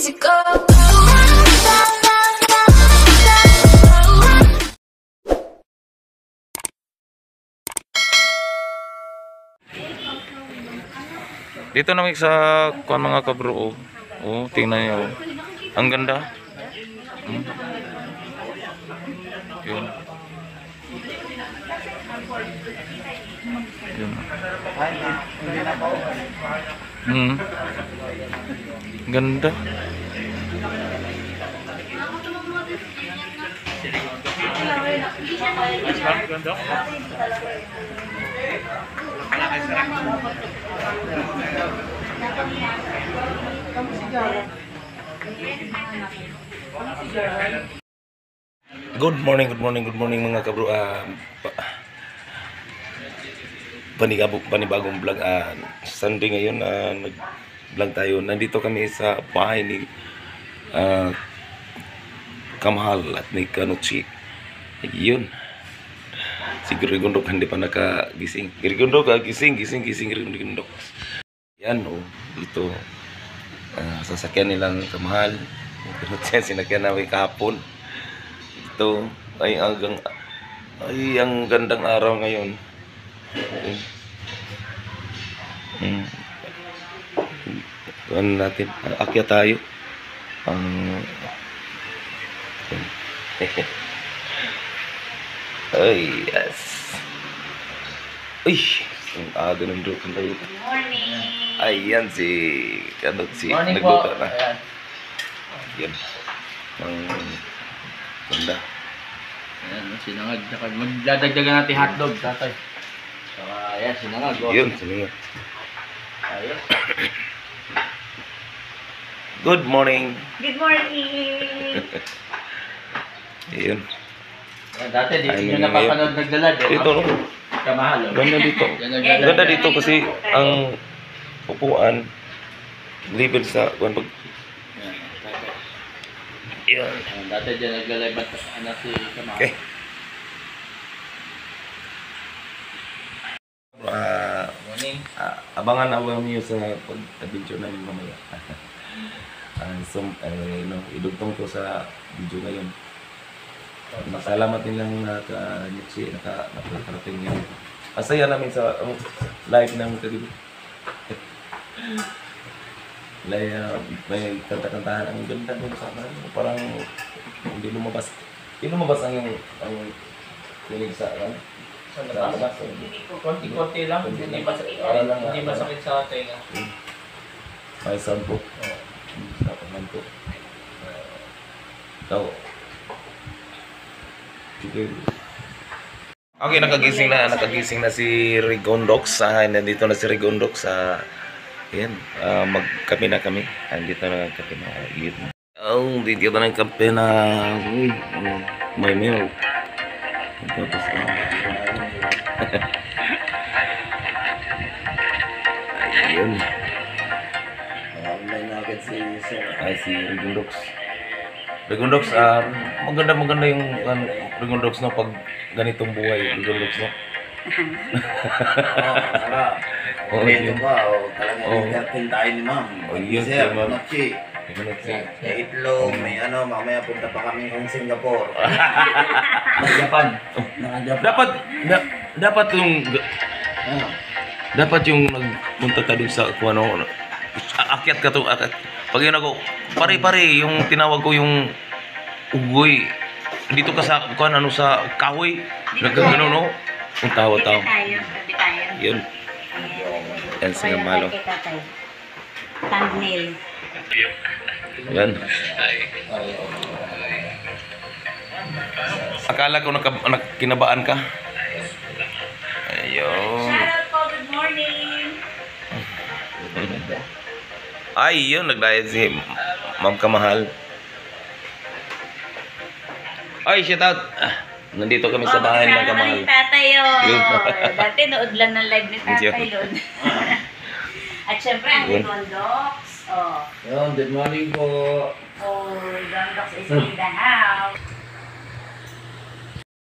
to go. Dito namin sa kuan mga kabro. Oh, tingnan niyo. Ang ganda. Yun. Yun. Ganda. Good morning mga kabro. Panibagong vlog. Sunday ngayon, nag-vlog tayo. Nandito kami sa bahay ni Kamahal at ni Kanuchi. Ayun. Si Grigondok hindi pa nakagising. Grigondok, gising Grigondok. Yan oh, dito. Sasakyan nilang Kamahal. Kanuchi sinakyan namin kahapon. Ito ay ang gandang araw ngayon. Ano natin, akyat tayo. Ay, yes. Uy, ang aga ng dukan tayo. Good morning. Ayan si Morning po. nagluto na. Yan. Ang ganda. Ayan, sinangag. Magdadagdagan natin hotdog, tatay. So, ayan, sinangag. Yun, sinunod. Ayun. Good morning. Good morning. Ayun. Ayan, dati, di Ayun nyo na napapanood nagdala. Dito, no? Kamahal. Ganda dito. Ganda dito kasi ang upuan libre sa pag yan. Dati dyan naglalay ba't anak si Kamahal. Okay. Morning. Abangan niyo sa pag-video namin mamaya. Idugtong ko sa video ngayon. Masalamat nilang nakarating yan. Asaya namin sa live ng kagabi. May kanta-kantahan ang ganda doon sa parang hindi lumabas. Hindi lumabas ang kinig sa labas. Konti-konti lang. Hindi masakit sa tenga. May sound po. Sa paman po. Okay, nakagising na si Rigondox. Nandito na si Rigondox sa yan, magkape na kami. Andito na kape na. Oh, dito na ng kape na may milk. Tapos ayun. Si Rigondox. Rigondox, maganda yung Rigondox no pag ganitong buhay, Rigondox no. Oo, dito ba? Talagang natin tayo ni ma'am. Yes, ma'am. May itlog, may mamaya punta pa kami ng Singapore. Japan. Dapat yung nagpunta ka dun sa kung ano, akyat ka to, pag yun ako, pare-pare, yung tinawag ko yung ugoy, dito ka sa, kung ano, sa kahoy, nagkagano, no? Ang tawa-tawa. Yun. Yan sa malo. Thumbnail. Yan. Akala ko kinabaan ka. Ayun. Shoutout po, good morning. Ay, yun, nagdayad si Ma'am Kamahal. Ay, shout out. Nandito kami sa bahay ng Kamahal. Tatay yun. Dati nood lang ng live ni Thank you. tatay doon. At syempre, ang Rigondox. Good morning po. Rigondox is in the house.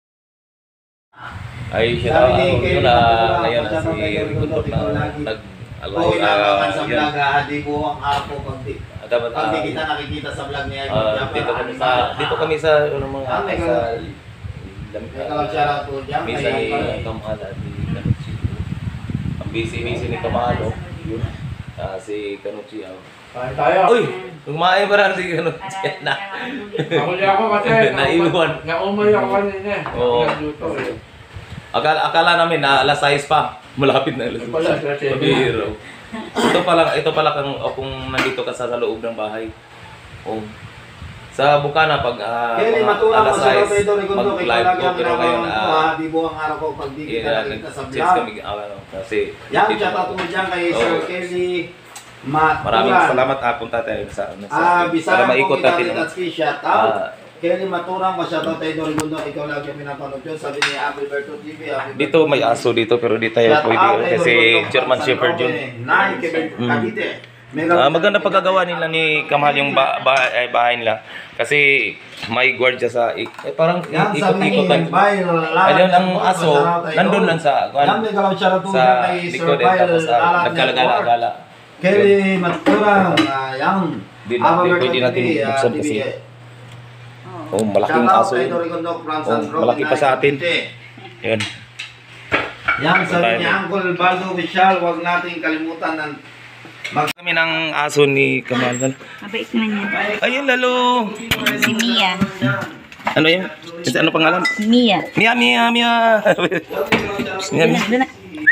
Ay, shout out. Yun na, ngayon na si Rigondok na Alay, Inabangan sa yan. vlog, di ko ang ako pag di Dapat, kita nakikita sa vlog niya. dito kami sa ano mga Ah, may sa May kalang shoutout po dyan. Misa ni Kamahal at ni Kanuchi. Ang busy ni Kamahal, oh. Yun. Si Kanuchi, oh. Kain tayo. Uy! Kumain pa rin si Kanuchi na. Nakuli ako kasi. Naiwan. Naumay ako kanina. Oo. Nagluto eh. Akala namin na alas 6 pa. Malapit na alas 6. Wala, alas 7. Pabiro. Ito pala kung nandito ka sa loob ng bahay. Oh. Sa Bukana pag Kaya matura alas ko sa 6 Pedro Rigondo, ikaw mag-live lagi ko ang pero ngayon ginagawa di buong araw ko pag di kita nakita sa cheers vlog. kami kasi Yan, shoutout mo dyan kay Sir Oo. Kelly Maturan. maraming salamat punta tayo sa para Bisaya maikot po kita natin. Tatski, shoutout. Ah, Kelly Maturan, shoutout tayo Rigondo, ikaw lagi ang pinapanood yun. Sabi ni Abelberto TV. dito may aso dito pero di tayo pwede kasi German Shepherd yun. Nay, Cavite. Maganda pagkagawa nila ni Kamahal yung bahay nila kasi may guardia sa parang Yan, sabi ni ikot-ikot lang. Ayun ang aso nandun lang sa Yan, may galaw shoutout sa kay Sir likod Pyle tapos nagkalagala-gala. Kelly Maturan, yan. Pwede natin buksan kasi. Oh, malaking aso yun. Malaki pa sa atin. Yan. Yan, sabi ni Uncle Baldo Vishal, huwag nating kalimutan ng Kami ng aso ni Kamahal. Mabait naman yan. Ayun lalo. Si Mia. Ano yan? Ano pangalan? Mia. Mia. Doon na, doon na.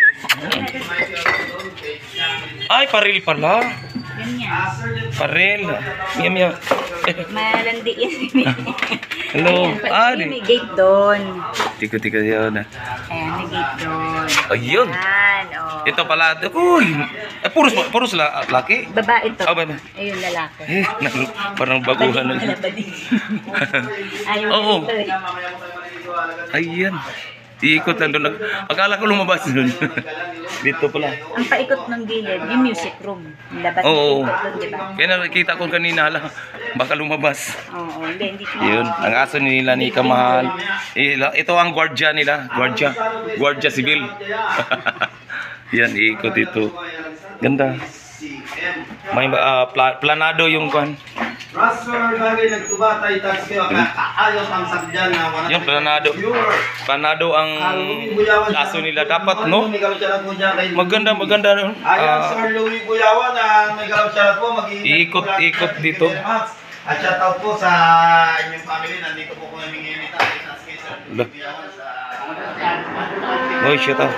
Ay, paril pala. Ganyan. Paril. Mia. Malandi yan si Mia. Hello. Ayan, may gate doon. Tika yun. Ayan, may gate doon. Ayun. Yan, oh. Ito pala. Uy. Puros laki. Babae to. Oh, babae. Ayun, lalaki. Parang baguhan na. Ayaw Oo. dito eh. Ayan. Iikot lang doon. Akala ko lumabas doon. Dito pala. Ang paikot ng gilid, yung music room. Labas Oo. ng ikot doon, di ba? Kaya nakikita ko kanina lang. Baka lumabas. Oo, hindi ko. Yun. Ang aso nila ni Kamahal. Ito ang guardia nila. Guardia civil. Yan, iikot ito. Ganda. May planado yung kwan. Raster bagay nagtubatay tax kayo kaayos ang sakyan na wala. Yung planado ang aso nila dapat no. Maganda no. Ayan Sir Louie Buyawan na may galaw shoutout po Ikot dito. At shoutout po sa inyong family, nandito po kung humingi ni Tatay Tatsuki Sir Louie Buyawan sa Oy, shut up.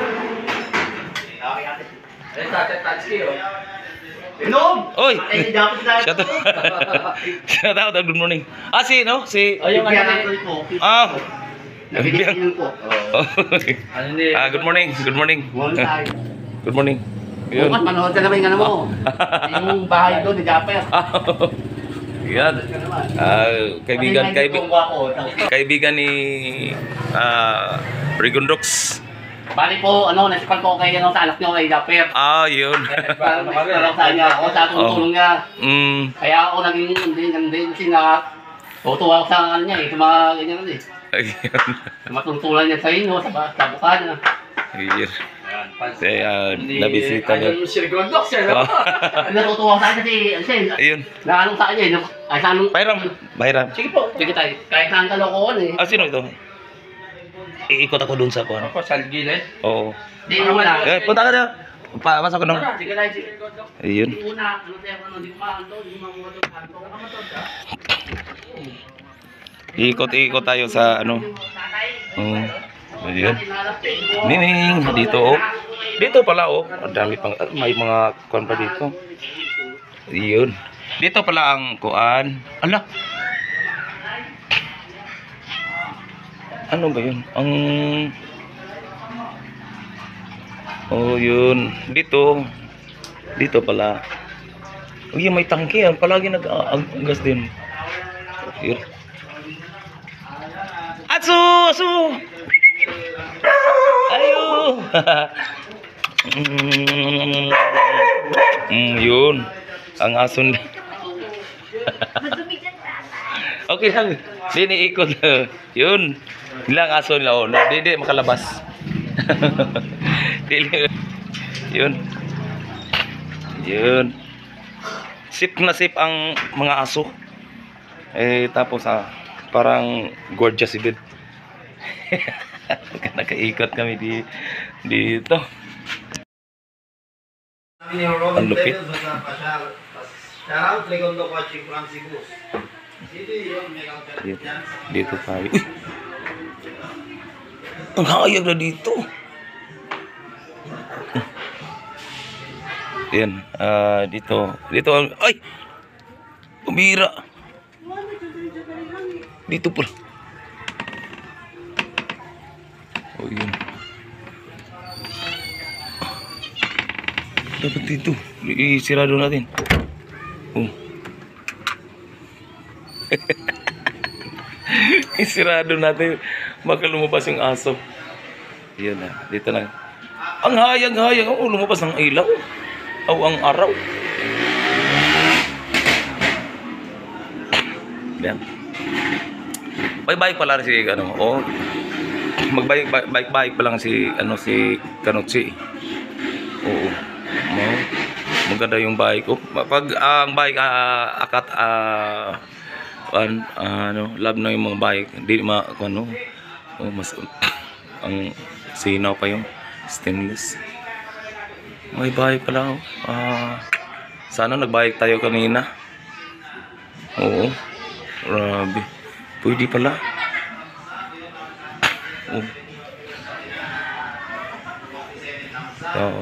Inom! Oy. Ay, dapat tayo. Shut up. Shut up. Good morning. Si no? Si Ayun nga po. Ah. Nabigyan po. Good morning. Good morning. Good morning. Yun. Bukas manood ka naman yung ano mo. Yung bahay doon, ni Japper. Yan. Kaibigan ni Rigondox. Bali po, ano, nasipan ko kay ano, sa anak nyo, kay Japper. Yun. Parang nagparang sa niya ako, sa tulong niya. Kaya ako naging hindi kasi tutuwa ako sa ano niya sa mga ganyan eh. Ayun. Matutulan niya sa inyo, sa buka niya. Ayun. Nabisita niya. Ayun, si Rigondox, ano? Natutuwa ako sa kanya kasi, Ayun. naanong sa kanya, ay sa anong... Bayram. Sige po, sige tayo. Kahit saan kalokohan eh. Sino ito? Iikot ako dun sa kuwan. Ako, sa gilid. Oo. Di mo na. Punta ka na. Pasok ko nung. Sige tayo, sige Rigondox. Ayun. Di una, ano tayo, ano, di ko maanto, di ko maanto, Ikot tayo sa ano. Ayun. Nining dito oh. Dito pala oh. Ang dami pang may mga kuan pa dito. Ayun. Dito pala ang kuan. Ala. Ano ba 'yun? Oh, yun. Dito pala. Uy, may tangke yan. Palagi nag-gas din. Yun. Asu! Ayo! Yun. Ang aso nila. Okay lang. Hindi ikot. Yun. Ilang aso nila. Oh. Hindi makalabas. Yun. Yun. Sip na sip ang mga aso. Tapos parang gorgeous din. Nakaikot kami dito. Ang lupit. Dito tayo. Uy! Ang hayag na dito. Yan, dito ay! Pumira. Dito pala. Oh, yun. Dapat dito. Isirado natin. Oh. Isirado natin. Baka lumabas yung aso. Yan na. Dito na. Ang hayag-hayag. Oh, lumabas ng ilaw. O ang araw. Yan. Bye-bye pala si magbike pa lang si Kanutsi. Oo. Maganda yung bike ko. Pag ang bike love na yung mga bike, hindi mas ang sinaw pa yung stainless. May bike pala. Sana nagbike tayo kanina. Oo. Grabe. Pwede pala. Oo.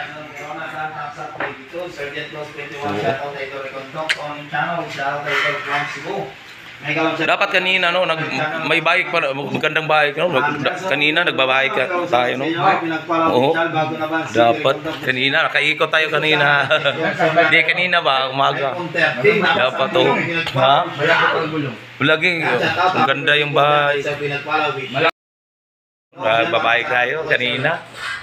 Dapat kanina may bike pala, magandang bike kanina nagbabike tayo Oo. Dapat kanina nakaikot tayo kanina. Hindi kanina ba umaga. Dapat ha? Lagi maganda yung bike. Babike tayo kanina.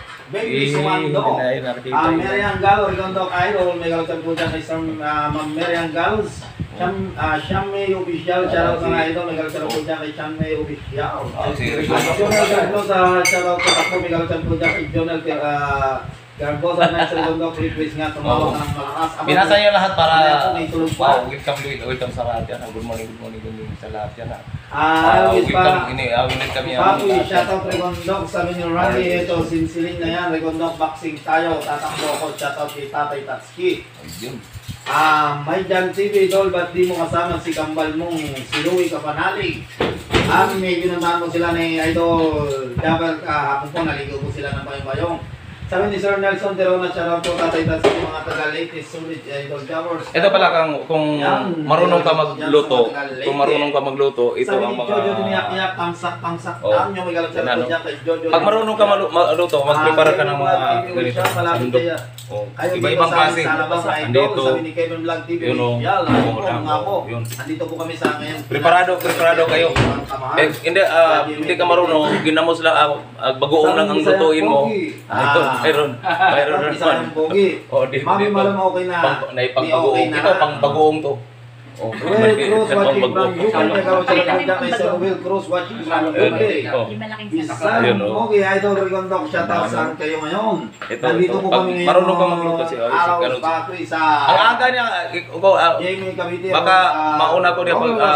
Meriang Galo, Rigondok Idol, may galutang po dyan kay Meriang Galos. Siyam may official, shoutout sa mga idol, may galutang po dyan kay Siyam may official. Jonel Gargosa, shoutout po ako, may galutang po dyan kay Jonel Gargosa na sa Rigondok, request nga tumawag ng malakas. Binasa niyo lahat para welcome sa lahat yan. Good morning sa lahat yan. Welcome kami. Shoutout Rigondok, sabi ni Randy, ito sinsiling na yan, Rigondok boxing tayo, tatakbo ko, shoutout kay Tatay Tatski. May Jan TV Idol, ba't di mo kasama si kambal mong si Louie Kapanalig? Medyo naman mo sila ni Idol, dapat hapon po naligaw po sila ng bayong-bayong. Sabi ni Sir Nelson Terona, shoutout po Tatay Tatski, mga taga-latest sulit Idol Towers. Ito pala kung marunong ka magluto, ito ang mga Jojo tiniyak-iyak, tangsak, nyo may galang sa po dyan kay Jojo. Pag marunong ka magluto, mag-prepare ka ng mga ganito. Iba-ibang klase. Andito. Sabi ni Kevin Vlog TV. Andito po kami sa ngayon. Preparado kayo. Hindi ka marunong, ginamos lang, bagoong lang ang lutuin mo. Ito, mayroon Isang pogi. Mami malam okay na. Pang-bagoong. Ito, pang-bagoong to. Will Cruz watching from UK. May gawin sila po dyan kay Sir Will Cruz watching from UK. Bisan, okay, Idol Rigondok, shoutout saan kayo ngayon. Nandito po kami ngayon. Marunong ka magluto si Araw sa isa. Ang aga niya, Jamie Cavite. baka mauna ko niya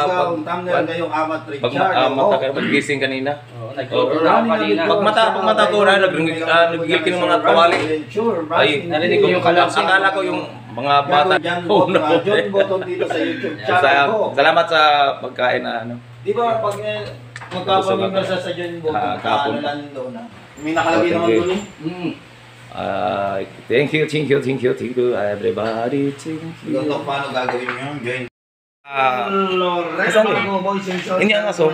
pag magising kanina. Pag mata ko na nagigil ka ng mga kawali. Ay, narinig ko yung akala ko yung mga bata. John Botton dito sa YouTube channel ko. Salamat sa pagkain na Di ba pag magkapamimber sa John Botton, ano lang doon na? May nakalagay naman doon thank you everybody. Thank you. Ganito paano gagawin mo yun? Join. Ini ang aso.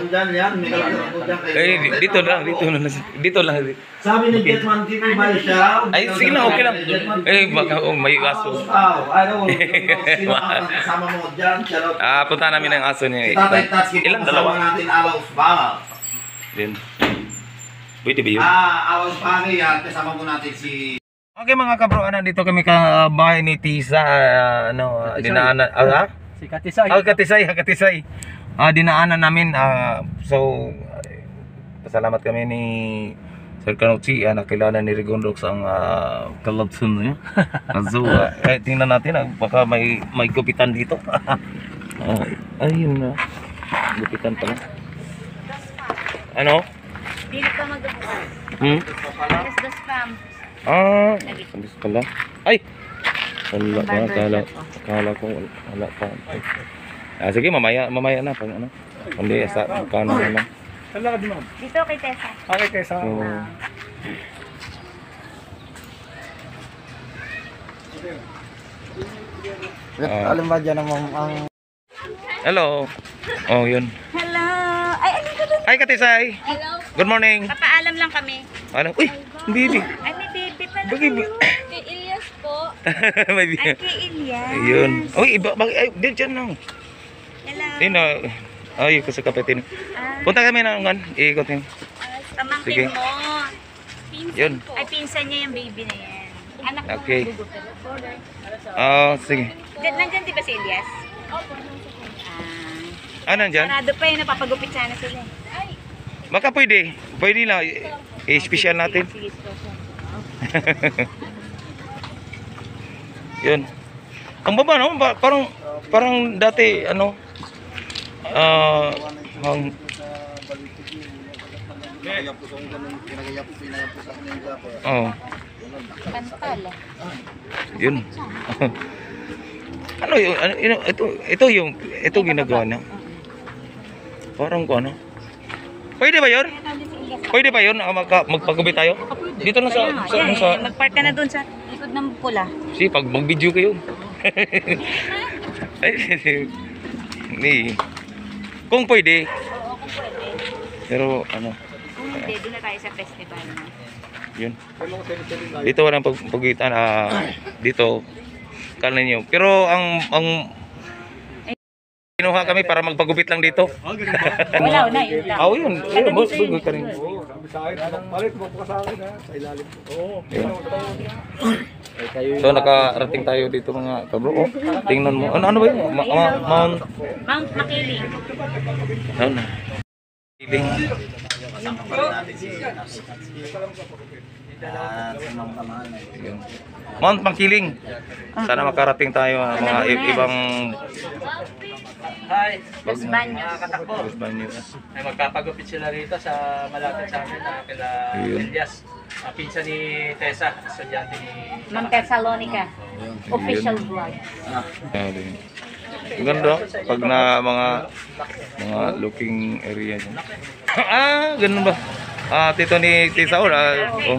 Dito lang. Sabi ni Jetman TV ba siya? Ay, sige na, okay lang. Baka may aso. Sino ang kasama mo dyan? Punta namin ang aso niya. Tatay Tatski, Ilan? kasama natin Alaus Bangal. Din. Pwede ba yun? Alaus Bangal, kasama mo natin si... Okay mga kabro, nandito kami ka bahay ni Tisa. Dinaanan. Si Katisay. Katisay. Dinaanan namin. So, pasalamat kami ni Sir Kanuchi, nakilala ni Rigondox ang kalabsun niya. Ang zoo. Tingnan natin, baka may gupitan dito. Ayun na. Gupitan pala. Ano? Dili ka mag-upal. Yes, the spam. Salis pala. Ay! Wala pa, kala ko wala pa. Sige, mamaya na. Pag ano. Hindi, sa kano na lang. Dito kay Tessa. Okay, Tessa. Alam ba dyan ang... Hello. Oh, yun. Hello. Ay, ano ka doon? Hi, Katisay. Hello. Good morning. Papaalam lang kami. Ano? Uy, baby. Ay, may baby pa Baby. Kay Ilyas po. May baby. Ay, kay Ilyas. Ayun. Uy, iba. Ay, dyan lang. Hello. Yun na. Ay, ko sa kapitin. Punta kami na ngan. Iikotin. Sige. Pamangkin mo. Pinsan Yun. po. Ay, pinsan niya yung baby na yan. Anak mo. Okay. Sige. Nandyan di ba si Ilyas? Ano dyan? Sarado pa yun, napapagupit sana sila. Ay, Baka pwede. Pwede lang. I-special natin. sige, sige. Yun. Ang baba, no? Parang dati, ano? Oh. Pantal. Yun. Ano yung ito ginagawa na. Parang ko ano. Pwede ba 'yon? Pwede ba 'yon? Magpagubit tayo? Dito na sa Mag-park ka na dun sa likod ng pula. si pag mag-video kayo. Ay, ni. Kung pwede. Oo, kung pwede. Pero ano, Kung hindi, doon na tayo sa festival. yun. Dito walang pagpagitan dito kala niyo. Pero ang kinuha kami para magpagupit lang dito. Wala na, yun lang. Yun. Ayun, ka rin. Balik mo pa sa akin ha, sa ilalim. Oo. So nakarating tayo dito mga kabro. Oh, tingnan mo. Ano ba 'yun? Mount Mount Makiling. ano? Kiling. Yun. Mount Makiling. Sana makarating tayo mga ibang Los Baños. Los Baños. Ay magpapagupit sila rito sa malapit sa amin na kila Ayun. Elias. Pinsan ni Tessa, estudyante ni Ma'am Thessalonica. Official vlog. Ayun. Ang ganda pag na mga looking area niya. Ganun ba? Tito ni Tisaol. Oh.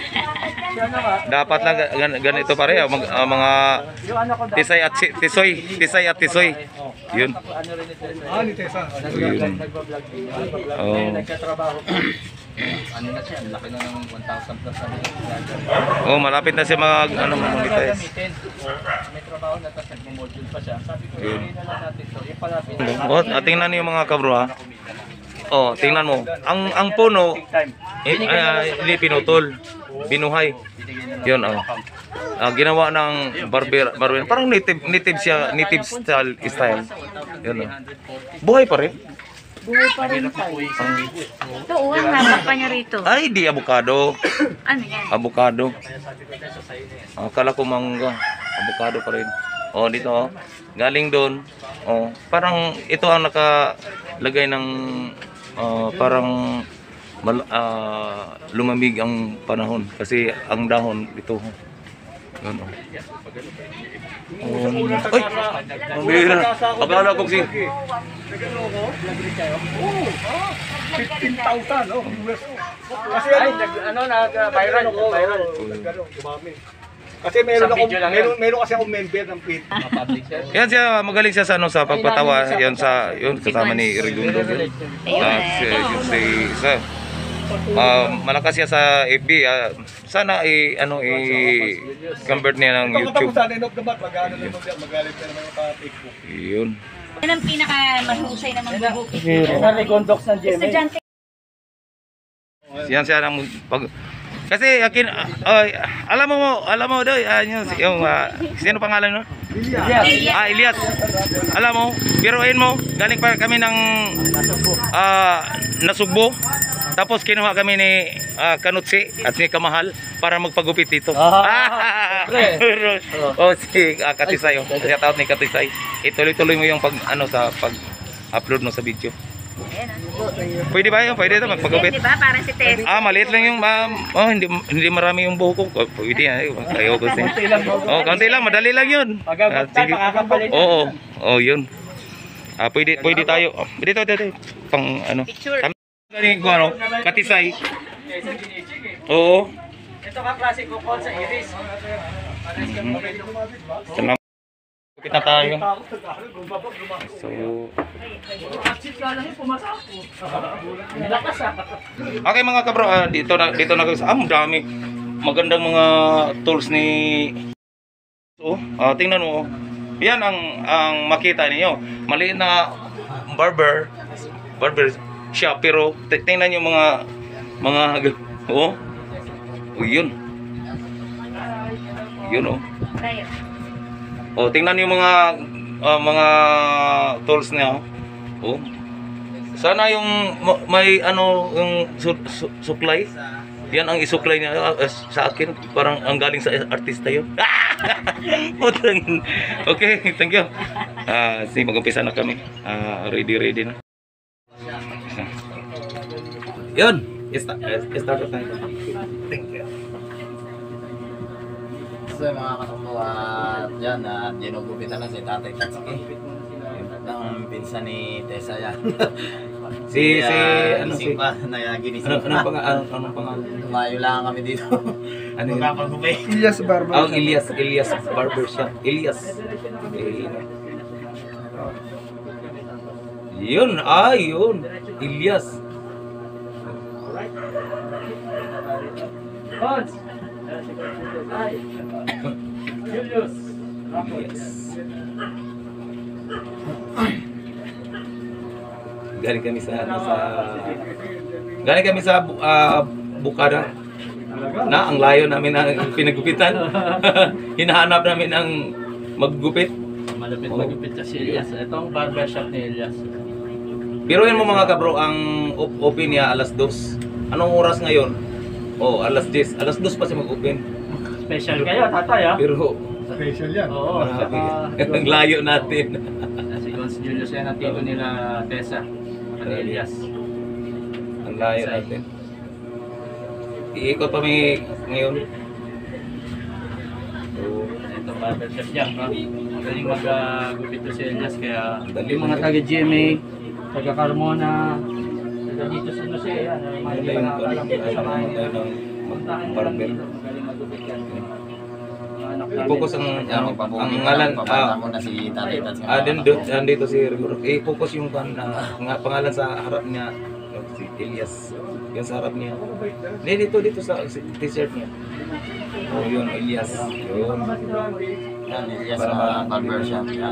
Dapat lang ganito pare mga Tisay at Tisoy. Yun. Ni Tessa. Yun. Oh. nagtatrabaho. Ano na siya, laki na ng 1,000 plus na Oh, malapit na siya monetize. May trabaho na tapos nagmo-module pa siya. Sabi ko, Yun. hindi na lang natin to. Yung palapit. Oh, tingnan niyo mga kabro ha. Oh, tingnan mo. Ang puno hindi pinutol. Binuhay. Yun oh. Ginawa ng barber. Parang native style. Yun oh. Buhay pa rin. Buhay pa rin tayo. Ito, ang haba pa niya rito. Ay, di avocado. Ano yan? Avocado. Akala ko mangga. Avocado pa rin. Oh, dito oh. Galing doon. Oh, parang ito ang nakalagay ng parang lumamig ang panahon kasi ang dahon ito. Yun oh. Ay! Ang bihira. Akala ko si 15,000, oh. Kasi Viral. dumami. Kasi meron kasi akong member ng PIT. yan siya, magaling siya sa sa pagpatawa. Yan kasama ni Regundo. Malakas siya sa FB. Sana convert niya ng YouTube. Tapos sa end of the month, magalit na naman yung Facebook. Yun. Yan ang pinaka-mahusay na magbubukit. Regondox ng GMA. Estudyante. Yan siya ng kasi alam mo daw yung sino pangalan no? Elias. Alam mo, biruin mo, galing pa kami ng Nasugbo. Tapos kinuha kami ni Kanutsi at ni Kamahal para magpagupit dito. Oh, si Katisay. Shout out ni Katisay. Ituloy-tuloy mo yung sa pag-upload mo sa video. Pwede ba yun? Pwede ito magpagupit? Di ba? Para si Tess. Maliit lang yung hindi marami yung buhok ko. Pwede ayaw ko siya. Kaunti lang, madali lang yun. Sige. Oo, yun. Pwede tayo. Dito. Pang Picture. Galing ko Katisay. Oo. Ito ka klase ko sa Iris. Salamat. Kita tayo. So, okay mga kabro, dito na dami magandang mga tools ni tingnan mo. Yan ang makita niyo. Maliit na barber shop pero tingnan niyo mga yun. Tingnan niyo mga tools niya. Sana yung may yung supply. Yan ang isupply niya sa akin. Parang ang galing sa artista yun. Okay, thank you. Mag-umpisa na kami. Ready na. Yun. Start na tayo. Thank you. So mga katubuan dyan at ginugupitan na si Tatay Tatsuki. Ang pinsan ni Tessa yan. Si ginising pa. Anong pangalan? Tumayo lang kami dito. Ano yun? Magpapagupi. Ilyas Barber. Ilyas Barbershop. Ilyas. Yun. Ilyas. Julius. Galing kami sa Bukada. Ang layo namin na pinagupitan. Hinahanap namin ang maggupit. Malapit magupit sa si Elias. Itong barbershop ni Elias. Biruin mo mga kabro, ang open niya alas 2. Anong oras ngayon? Alas 10. Alas 2 pa siya mag-open. Special kayo, tatay ha? Pero Special yan. Oo. ang layo natin. Si Cons Julius yan ang tito nila Tessa. Ni Elias. Ang layo natin. Iikot kami ngayon. Ito barbershop niya. Magaling mag-gupit to si Elias. Kaya Dali yung mga taga-GMA, taga-Carmona, taga-dito sa Jose, Ito yung magaling barber. magaling mag-gupit yan. I-focus ang ngalan. Papata na si Tatay Tatsuki. Dito si Rigor. I-focus yung pangalan sa harap niya. Si Elias. Yung sa harap niya. Dito sa t-shirt niya. Yun, Elias. Yun. Yan, Ilyas sa barbershop. Yan.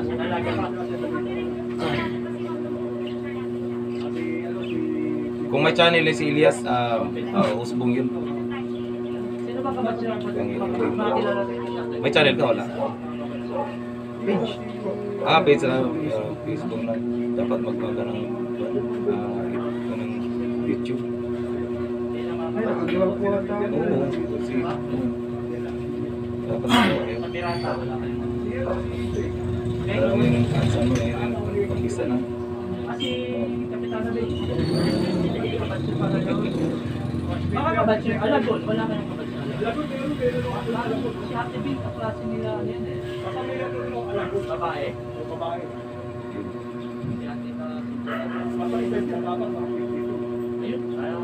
Kung may channel si Elias, usbong yun. May channel ka, wala? Page na Facebook na. Dapat magpagka ng YouTube. Oo, kasi dapat pag-isa na. Mga kabatch, alam doon, wala ka ng kabatch. Si Ate Bing, kaklase nila yan eh. Babae? Babae. Si Ate na... Ayun,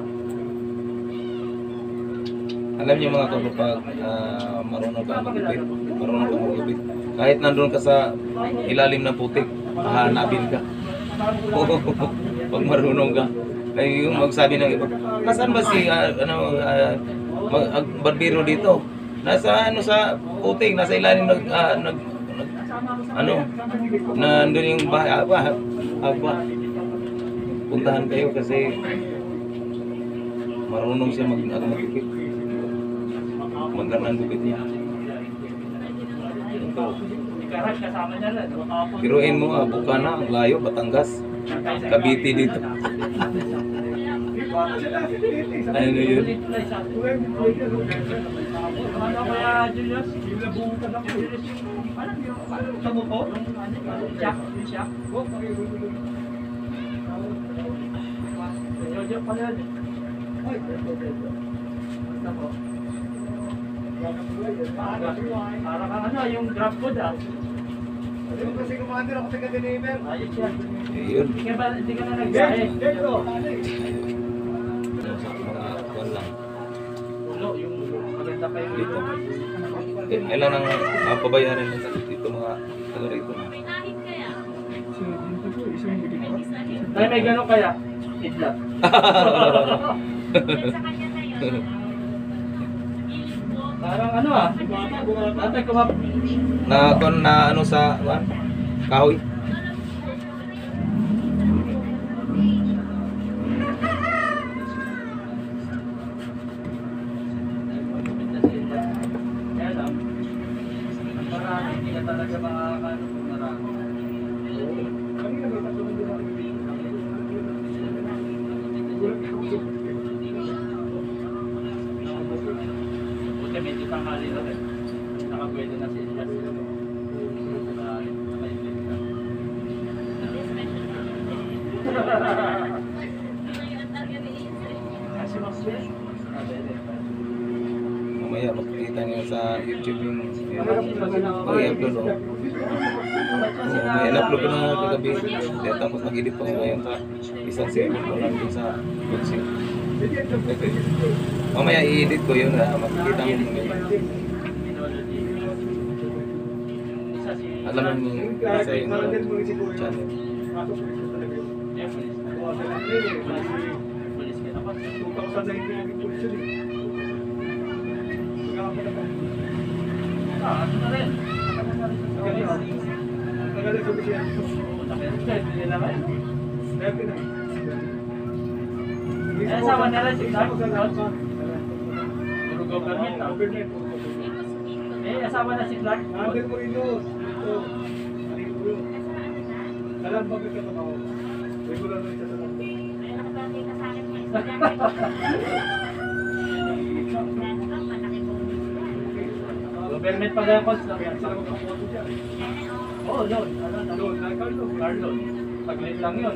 Alam niyo mga kapag marunong ka magupit. Kahit nandun ka sa ilalim ng putik, hahanapin ka. Pag marunong ka. Ay yung magsabi ng iba, nasaan ba si barbero dito? Nasa sa putik, nasa ilalim nandun yung bahay. Puntahan kayo kasi marunong siya magupit. Magandang gupit niya. Ito. Piruin mo, Bukana, ang layo, Batangas. Cavite dito. Ano yun? Dito na isa. Ano kaya, Julius? Julius, yung parang yung sa motor? Yung shock? Yung shock? Jojo pala. Ay, basta po. Para kang ano, yung grab food ah. Kasi commander ako sa Gandinever. Ayos yan. Ayun. Hindi ka na nagsahe. Dito. Sa mga kuwan lang. Ulo, yung maganda pa yung Dito. Kailan ang pabayaran nila dito mga taga rito na. Ay, may gano'n kaya? Idlat. Parang ano ah. Tatay kumap. Na kon na ano sa kuwan? Kahoy. Kaya lang. Marami, hindi ka talaga makakano kung marami. Buti may di pang hali lang eh. Nakapwede na sila. Kasi Maxwell? Mamaya makikita niyo sa YouTube yung i-upload o. May in-upload ko na kagabi. Kaya tapos nag-edit pa ngayon sa isang segundo lang dun sa boxing. Mamaya i-edit ko yun na makikita mo yun. Alam mo yung isa yung channel. Pulis ka na pa. 2019 naging pulis yun eh. Ano na rin? Magaling sa bisyan. Hindi na rin. Dati na. Eh, asawa nila si Clark? Puro government ah. Eh, asawa na si Clark? Nandun mo rin yun. Ito. Alam ba ka ito ako? Regular na siya sa kanto. Government pa kaya calls lang. Sila mo kapuha ko dyan. Oo, loan. Ano? Loan, Carlo. Car loan. Saglit lang yun.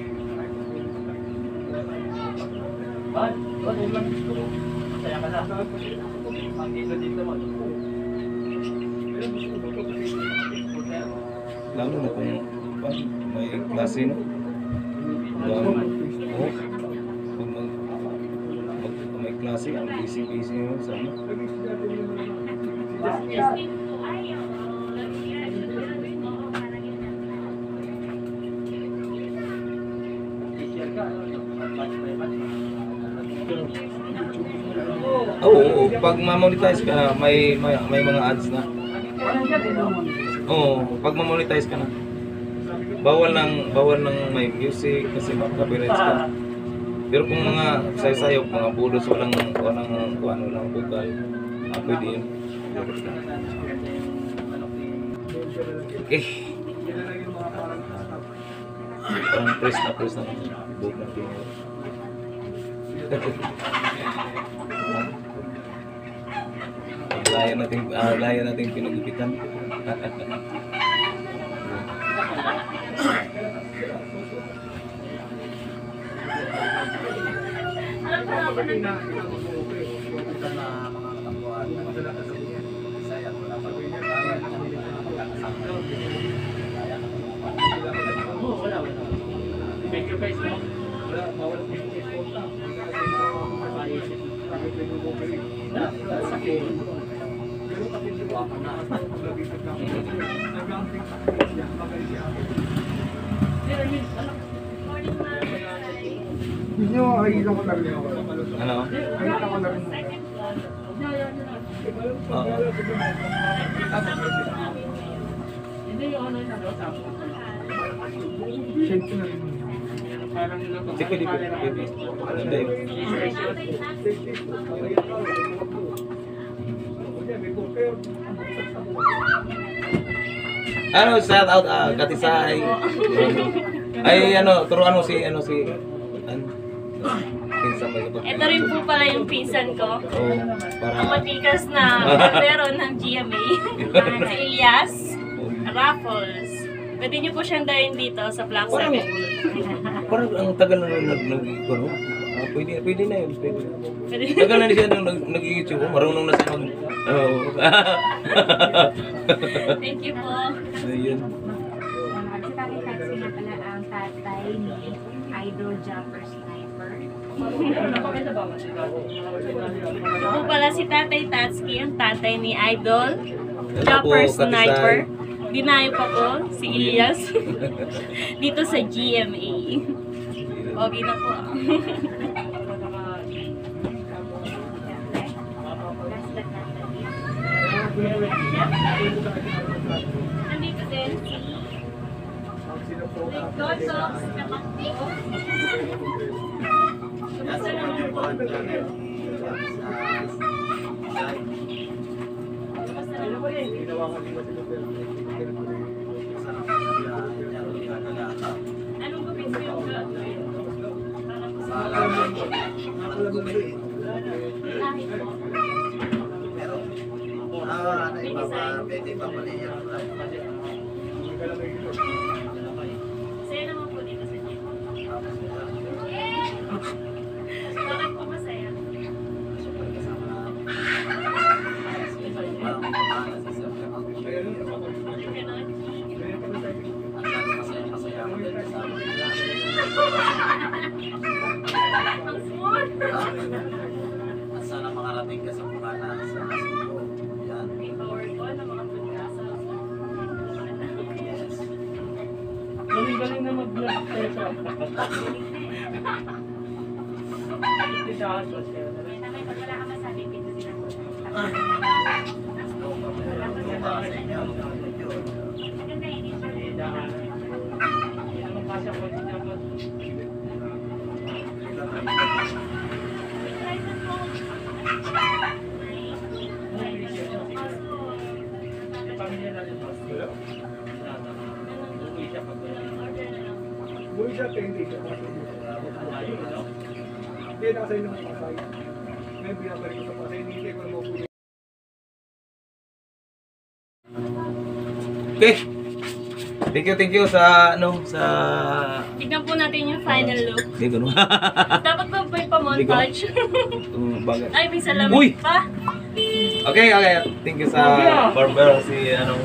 Man, loan lang. Masaya ka na. Ang dito mo. Lalo na kung may klase no? Oo. Kung may klase, ang busy-busy yun sa ano. Share ka. Match by match. Oo, pag ma-monetize ka, may mga ads na. Ano yan eh, no? Oo, pag ma-monetize ka na. Bawal ng may music kasi copyrights ka. Pero kung mga saysayok, mga budos, walang lang vocal, pwede yun. Parang press na book na pinyo. Laya natin pinagupitan. Wala. Make your face mo. Hindi mo, ay lang ko lang niya. Ano? Ay lang ko lang. Oo. Hindi yung ano yung ano, tapos. Siyempre na rin. Parang nila Hindi pwede. Maganda yun. Ano, shout out Katisay. Ay turuan mo si pinsan mo ito. Ito rin po pala yung pinsan ko. Oh, para Ang matikas na meron ng GMA. Si Elias Raffles. Pwede niyo po siyang dahin dito sa Black Parang, 7. parang ang tagal na ano? Pwede na yun. Pwede. Pwede. Tagal na siya nag-YouTube. Marunong na siya mag... Oh. Thank you po. Ayun. Si Tatay Taxi na pala ang tatay ni Idol Jumper Sniper. Ito po pala si Tatay Tatsky, ang tatay ni Idol Hello Jumper po, Katisay. Sniper. Dinayo pa po si Elias dito sa GMA. Okay na po. Nandito din si Gotox Kapakto. Kumusta naman po? Kumusta naman po? Anong gupit ko yung gagawin? Para po kahit po. Masaya naman po dito sa gym. Bakit po masaya? Ganon. Ang smooth! Sana makarating ka sa Bukana sa Cebu. Yan. May power ko na mga pagkasa. Galing-galing na mag-vlog tayo sa Tisasos kaya na. Tatay, pag wala ka masabi, pito sila po. Maganda yun, Napasok ko din ako. Pamilya natin ba? Uuwi siya pag Buhay siya, hindi siya. Hindi, nakasay naman sa pasay. May binabalik ko sa pasay, hindi ko na mapulit. Okay. Thank you sa ano sa Tignan po natin yung final look. Hindi ko no. Dapat ba may pa-montage? Bagay. Ay, may salamin Uy! pa. Okay. Thank you sa barber si ano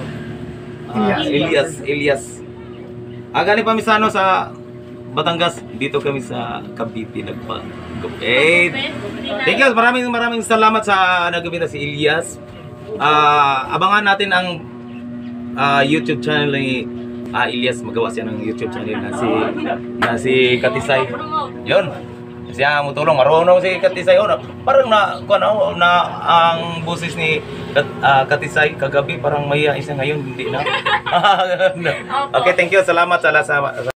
Elias. Gani pa misano sa Batangas. Dito kami sa Cavite nagpa. Thank you. Maraming salamat sa nagabita si Elias. Abangan natin ang YouTube channel ni Elias. Magawa siya ng YouTube channel na si Katisay. Yun. Siya mo tulong, marunong si Katisay. Parang na ang boses ni Katisay kagabi parang maya isa ngayon hindi na. Okay, thank you. Salamat sa